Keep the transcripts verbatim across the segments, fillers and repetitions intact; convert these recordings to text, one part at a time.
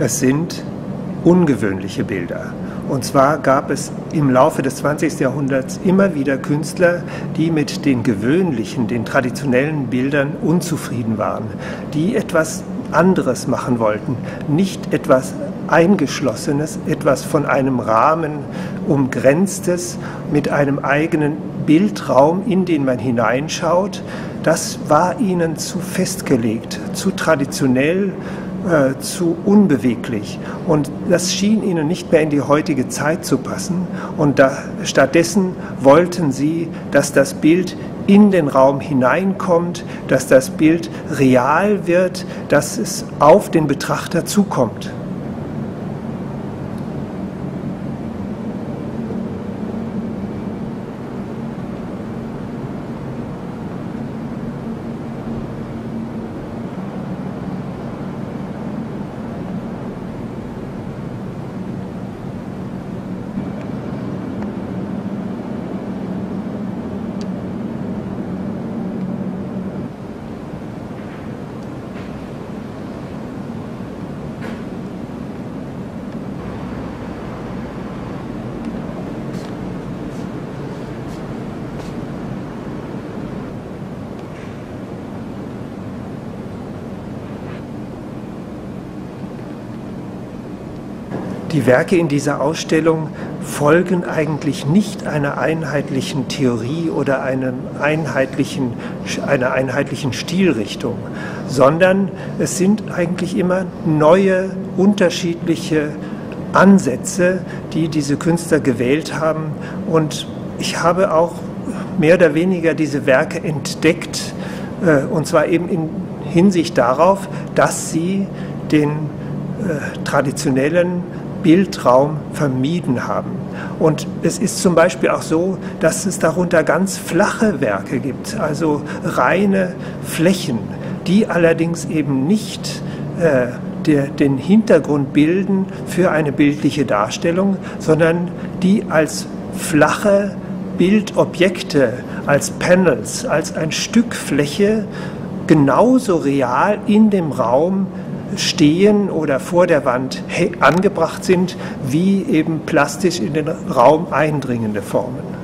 Es sind ungewöhnliche Bilder. Und zwar gab es im Laufe des zwanzigsten Jahrhunderts immer wieder Künstler, die mit den gewöhnlichen, den traditionellen Bildern unzufrieden waren, die etwas anderes machen wollten, nicht etwas Eingeschlossenes, etwas von einem Rahmen umgrenztes, mit einem eigenen Bildraum, in den man hineinschaut. Das war ihnen zu festgelegt, zu traditionell, äh, zu unbeweglich. Und das schien ihnen nicht mehr in die heutige Zeit zu passen. Und da, stattdessen wollten sie, dass das Bild in den Raum hineinkommt, dass das Bild real wird, dass es auf den Betrachter zukommt. Die Werke in dieser Ausstellung folgen eigentlich nicht einer einheitlichen Theorie oder einem einheitlichen, einer einheitlichen Stilrichtung, sondern es sind eigentlich immer neue, unterschiedliche Ansätze, die diese Künstler gewählt haben. Und ich habe auch mehr oder weniger diese Werke entdeckt, und zwar eben in Hinsicht darauf, dass sie den äh, traditionellen Bildraum vermieden haben. Und es ist zum Beispiel auch so, dass es darunter ganz flache Werke gibt, also reine Flächen, die allerdings eben nicht äh, der, den Hintergrund bilden für eine bildliche Darstellung, sondern die als flache Bildobjekte, als Panels, als ein Stück Fläche genauso real in dem Raum stehen oder vor der Wand angebracht sind, wie eben plastisch in den Raum eindringende Formen.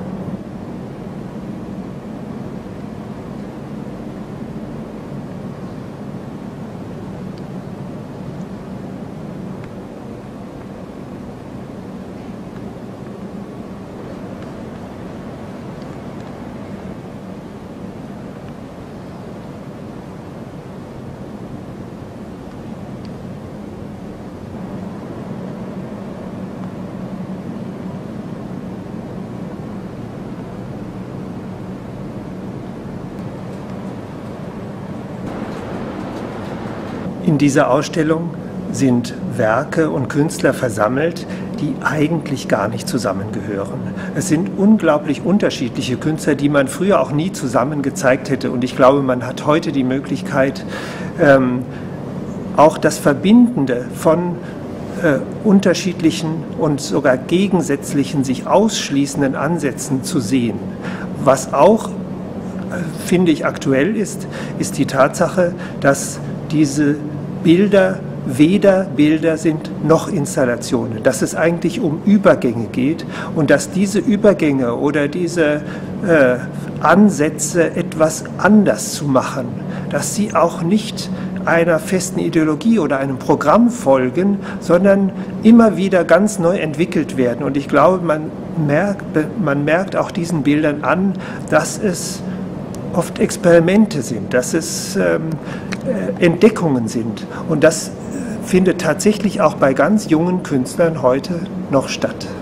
In dieser Ausstellung sind Werke und Künstler versammelt, die eigentlich gar nicht zusammengehören. Es sind unglaublich unterschiedliche Künstler, die man früher auch nie zusammen gezeigt hätte. Und ich glaube, man hat heute die Möglichkeit, ähm, auch das Verbindende von äh, unterschiedlichen und sogar gegensätzlichen, sich ausschließenden Ansätzen zu sehen. Was auch, äh, finde ich, aktuell ist, ist die Tatsache, dass diese Bilder weder Bilder sind noch Installationen, dass es eigentlich um Übergänge geht und dass diese Übergänge oder diese äh, Ansätze, etwas anders zu machen, dass sie auch nicht einer festen Ideologie oder einem Programm folgen, sondern immer wieder ganz neu entwickelt werden. Und ich glaube, man merkt, man merkt auch diesen Bildern an, dass es oft Experimente sind, dass es ähm, äh, Entdeckungen sind. Und das äh, findet tatsächlich auch bei ganz jungen Künstlern heute noch statt.